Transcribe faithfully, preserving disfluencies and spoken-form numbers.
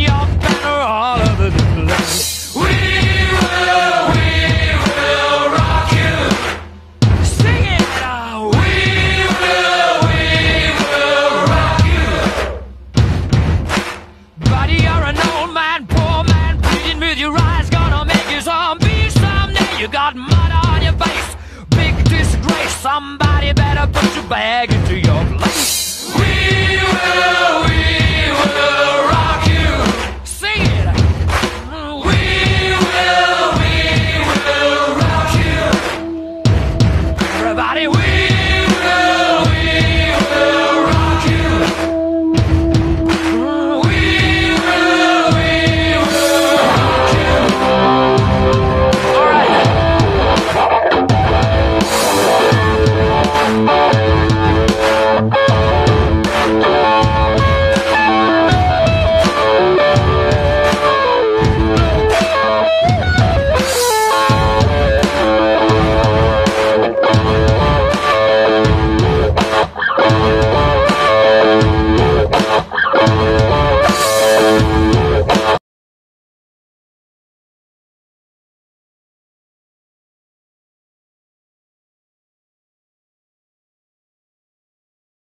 your banner all over the place. We will, we will rock you. Sing it out. We will, we will rock you. Buddy, you're an old man, poor man, pleading with your eyes, gonna make you zombie someday. You got mud on your face, big disgrace. Somebody better put your bag into your place. We will, we